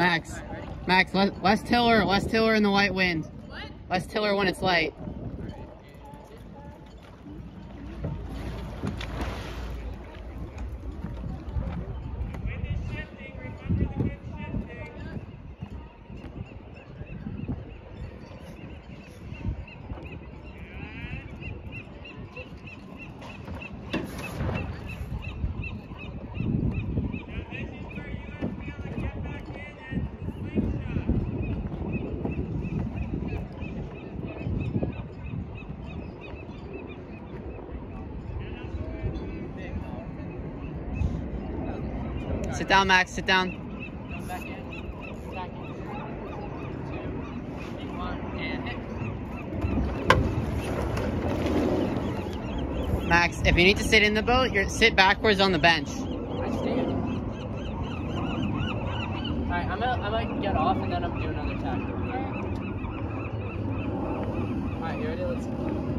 Max. Max, less tiller in the white wind. What? Less tiller when it's light. Sit down, Max, sit down. Back in. Back in. 2, 1, and hit. Max, if you need to sit in the boat, sit backwards on the bench. I stand. Alright, I might get off and then I'm doing another tackle. Alright, you ready? Let's go.